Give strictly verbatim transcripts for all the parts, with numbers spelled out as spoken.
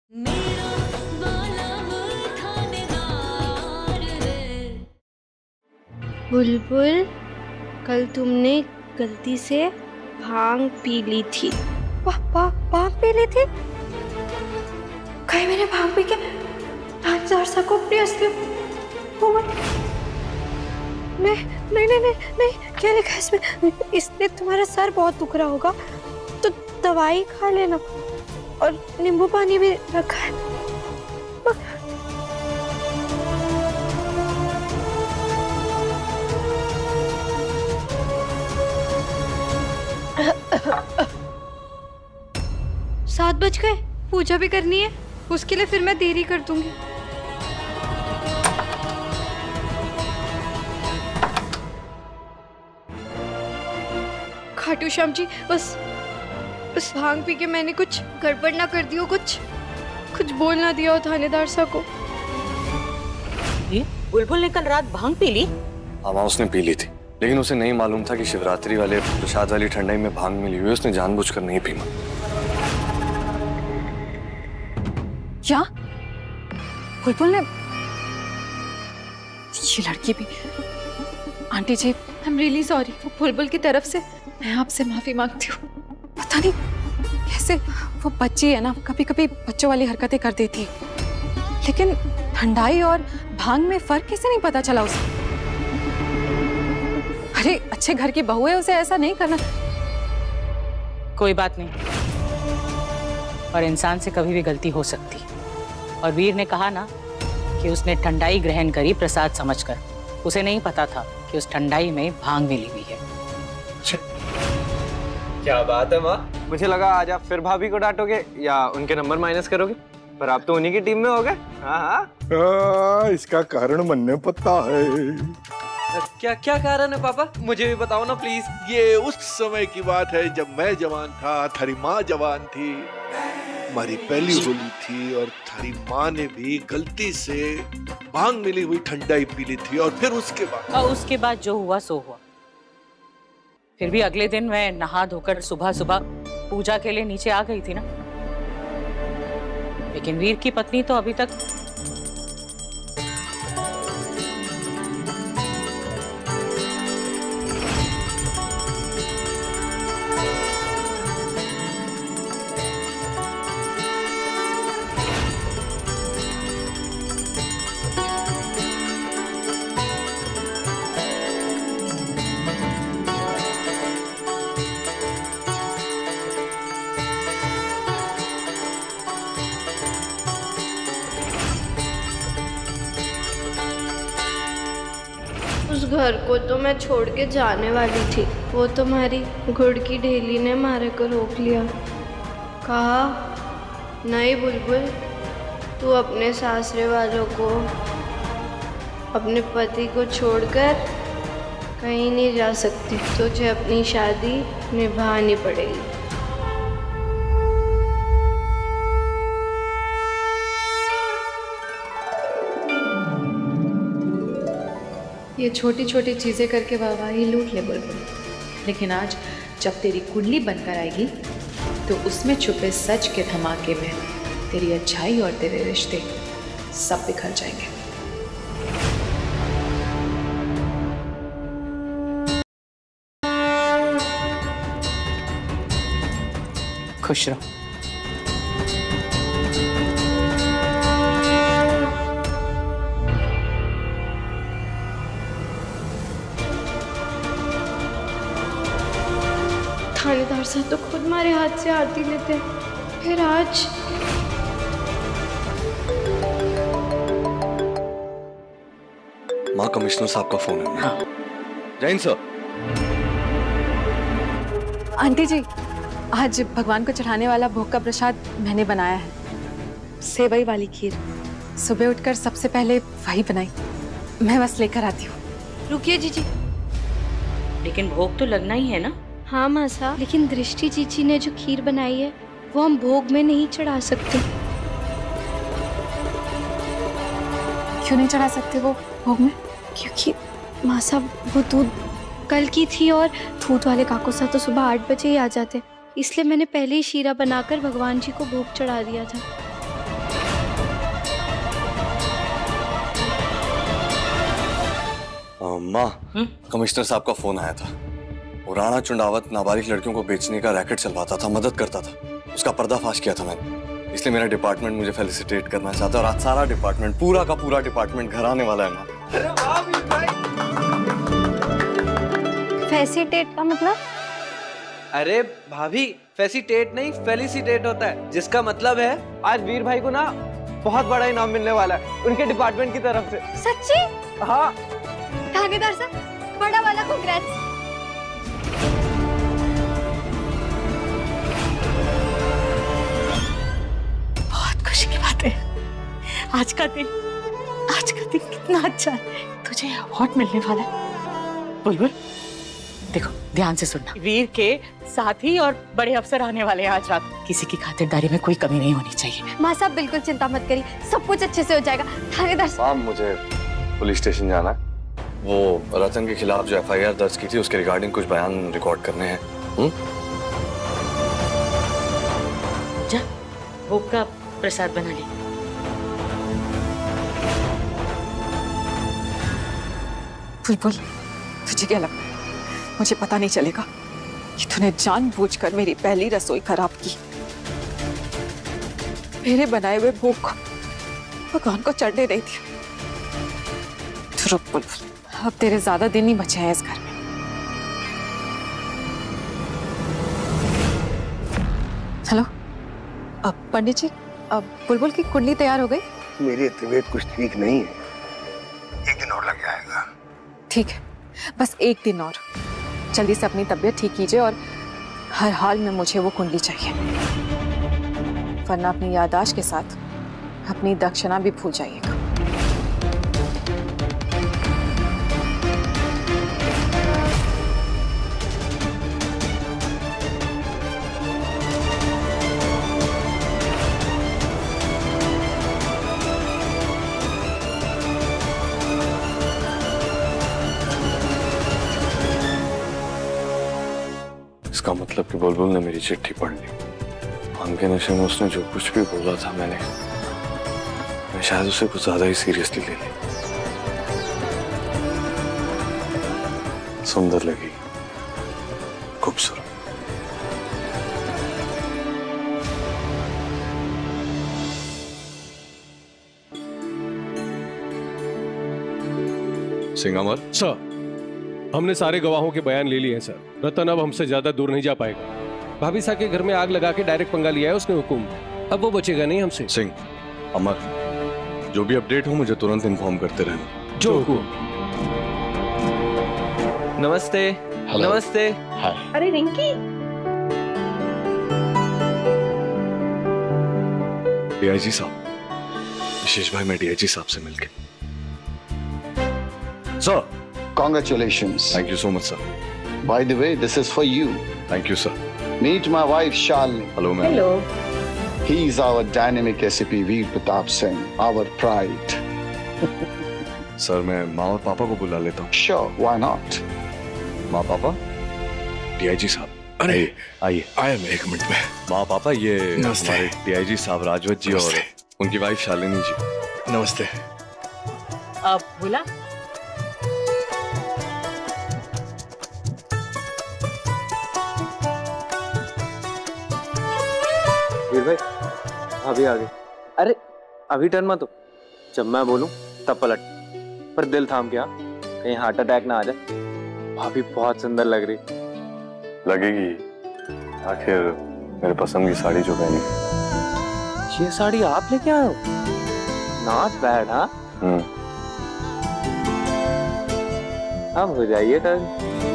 मेरा वाला वो थानेदार है। बुलबुल, कल तुमने गलती से भांग पी ली थी। वाह वाह, भांग पी ली थी? कहीं मैंने भांग पी के थानेदार साहब को अपनी असली हो गई? नहीं नहीं नहीं नहीं नहीं, क्या लिखा है इसमें? इसलिए तुम्हारा सर बहुत दुख रहा होगा तो दवाई खा लेना, और नींबू पानी भी रखा है। सात बज गए, पूजा भी करनी है, उसके लिए फिर मैं देरी कर दूंगी। खाटू श्याम जी, बस बस भांग पी के मैंने कुछ गड़बड़ ना कर दी हो, कुछ कुछ बोल ना दिया हो थानेदार साहब को। ये बुलबुल ने कल रात भांग पी ली? हाँ, उसने पी ली थी, लेकिन उसे नहीं मालूम था कि शिवरात्रि वाले प्रसाद वाली ठंडाई में भांग मिली हुई। उसने जानबूझकर नहीं पी। क्या बुलबुल ने? ये लड़की भी। Aunty ji, I am really sorry. वो बुलबुल की तरफ से मैं आपसे माफी मांगती हूँ। पता नहीं कैसे वो बच्ची है ना, कभी कभी बच्चों वाली हरकतें कर देती है, लेकिन ठंडाई और भांग में फर्क कैसे नहीं पता चला उसे? अरे अच्छे घर की बहू है, उसे ऐसा नहीं करना। कोई बात नहीं, और इंसान से कभी भी गलती हो सकती। और वीर ने कहा ना कि उसने ठंडाई ग्रहण करी प्रसाद समझकर। उसे नहीं पता था कि उस ठंडाई में भांग मिली हुई है। क्या बात है माँ, मुझे लगा आज आप फिर भाभी को डांटोगे या उनके नंबर माइनस करोगे, पर आप तो उन्हीं की टीम में हो गए। हाँ हाँ, इसका कारण मन्ने पता है। क्या क्या कारण है पापा, मुझे भी बताओ ना प्लीज। ये उस समय की बात है जब मैं जवान था, थारी माँ जवान थी, हमारी पहली होली थी, और थारी माँ ने भी गलती से भांग मिली हुई ठंडाई पी ली थी। और फिर उसके बाद और उसके बाद जो हुआ सो हुआ। फिर भी अगले दिन मैं नहा धोकर सुबह सुबह पूजा के लिए नीचे आ गई थी ना, लेकिन वीर की पत्नी तो अभी तक उस घर को तो मैं छोड़ के जाने वाली थी, वो तुम्हारी गुड़ की ढेली ने मारे को रोक लिया। कहा नहीं बुलबुल, तू अपने सासरे वालों को, अपने पति को छोड़कर कहीं नहीं जा सकती, तुझे अपनी शादी निभानी पड़ेगी। ये छोटी छोटी चीजें करके वाहवाही लूट ले बुलबुल, लेकिन आज जब तेरी कुंडली बनकर आएगी तो उसमें छुपे सच के धमाके में तेरी अच्छाई और तेरे रिश्ते सब बिखर जाएंगे। खुश रहो। थानेदार साहब तो खुद हमारे हाथ से आरती लेते हैं, फिर आज माँ, कमिश्नर साहब का फोन है। हाँ। जैन सर। आंटी जी, आज भगवान को चढ़ाने वाला भोग का प्रसाद मैंने बनाया है, सेवई वाली खीर। सुबह उठकर सबसे पहले वही बनाई, मैं बस लेकर आती हूँ। रुकिए जीजी। लेकिन भोग तो लगना ही है ना? हाँ मासा, लेकिन दृष्टि जीजी ने जो खीर बनाई है वो हम भोग में नहीं चढ़ा सकते। क्यों नहीं चढ़ा सकते वो भोग में? क्योंकि मासा वो दूध कल की थी और दूध वाले काकू साहब तो सुबह आठ बजे ही आ जाते, इसलिए मैंने पहले ही शीरा बनाकर भगवान जी को भोग चढ़ा दिया था। माँ, कमिश्नर साहब का फोन आया था। वो राणा चुंडावत नाबालिग लड़कियों को बेचने का रैकेट चलवाता था, मदद करता था। उसका पर्दाफाश किया था मैंने, इसलिए मेरा डिपार्टमेंट मुझे फेलिसिटेट करना चाहता है और आज सारा डिपार्टमेंट, पूरा का पूरा डिपार्टमेंट घर आने वाला है माँ। अरे वाह वीर भाई। फेसिटेट का मतलब? अरे भाभी, फेसिटेट नहीं फेलिसिटेट होता है, जिसका मतलब है आज वीर भाई को ना बहुत बड़ा इनाम मिलने वाला है उनके डिपार्टमेंट की तरफ से। सच्ची? हाँ थानेदार साहब, बड़ा वाला कांग्रेट्स। बहुत खुशी की बात है। आज का दिन आज का दिन कितना अच्छा है। तुझे अवार्ड मिलने वाला है। बुलबुल देखो, ध्यान से सुनना। वीर के साथी और बड़े अफसर आने वाले हैं आज रात। किसी की खातिरदारी में कोई कमी नहीं होनी चाहिए। माँ साहब बिल्कुल चिंता मत करिए, सब कुछ अच्छे से हो जाएगा। थानेदार साहब, माँ मुझे पुलिस स्टेशन जाना है। वो रतन के खिलाफ जो एफ आई आर दर्ज की थी उसके रिगार्डिंग कुछ बयान रिकॉर्ड करने हैं। हुँ? जा, भोग का प्रसाद बना ले। बुलबुल, तुझे क्या लगता है मुझे पता नहीं चलेगा कि तूने जानबूझकर मेरी पहली रसोई खराब की? मेरे बनाए हुए भोग को भगवान को चढ़ने नहीं दिया। तो रुक बुलबुल, अब तेरे ज्यादा दिन नहीं बचे हैं इस घर में। हेलो, अब पंडित जी, अब बुलबुल की कुंडली तैयार हो गई? मेरी तबीयत कुछ ठीक नहीं है, एक दिन और लग जाएगा। ठीक है, बस एक दिन और। जल्दी से अपनी तबीयत ठीक कीजिए और हर हाल में मुझे वो कुंडली चाहिए, वरना अपनी याददाश्त के साथ अपनी दक्षिणा भी भूल जाइएगा। इसका मतलब कि बुलबुल ने मेरी चिट्ठी पढ़ ली। भांग के नशे में उसने जो कुछ भी बोला था मैंने मैं शायद उसे कुछ ज्यादा ही सीरियसली ले ली। सुंदर लगी, खूबसूरत। सिंह अमर सर, हमने सारे गवाहों के बयान ले लिए हैं सर। रतन अब हमसे ज्यादा दूर नहीं जा पाएगा। भाभी साहब के घर में आग लगा के डायरेक्ट पंगा लिया है उसने हुकुम। अब वो बचेगा नहीं हमसे। सिंह अमर, जो भी अपडेट हो मुझे तुरंत इन्फॉर्म करते रहना। जो हुकुम। नमस्ते। नमस्ते। अरे रिंकी, डीआईजी साहब, विशेष भाई, मैं डीआईजी साहब से मिलके। Sir, Congratulations. Thank you so much sir. By the way, this is for you. Thank you sir. Meet my wife Shalini. Hello ma'am. Hello. He is our dynamic S P Veer Pratap Singh, our pride. Sir मैं माँ और पापा को बुला लेता हूँ। Sure, why not? माँ पापा, डीआईजी साहब। अरे आइए। आया मैं एक मिनट में। माँ पापा, ये नमस्ते। हमारे डीआईजी साहब राजवत जी और उनकी वाइफ शालिनी जी। नमस्ते। अब बोला वीर भाई, अभी आ गए। अरे अभी टर्न मत हो, जब मैं बोलूं तब पलट, पर दिल थाम के आ, कहीं हार्ट अटैक ना आ जाए। भाभी बहुत सुंदर लग रही। लगेगी, आखिर मेरे पसंद की साड़ी जो पहनी। ये साड़ी आप लेके आए हो? Not bad. हाँ, हम्म। अब हो जाइए टर्न।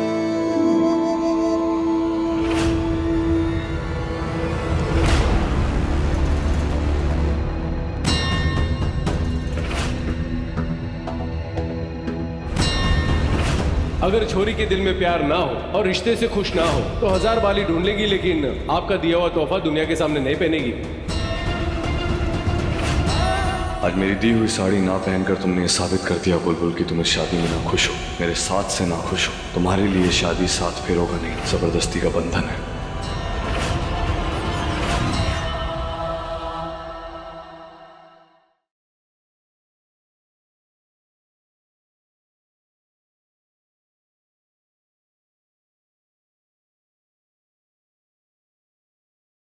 अगर छोरी के दिल में प्यार ना हो और रिश्ते से खुश ना हो तो हजार बाली ढूंढ लेगी, लेकिन आपका दिया हुआ तोहफा दुनिया के सामने नहीं पहनेगी। आज मेरी दी हुई साड़ी ना पहनकर तुमने ये साबित कर दिया बुलबुल कि तुम इस शादी में ना खुश हो, मेरे साथ से ना खुश हो। तुम्हारे लिए शादी सात फेरों का नहीं, जबरदस्ती का बंधन है।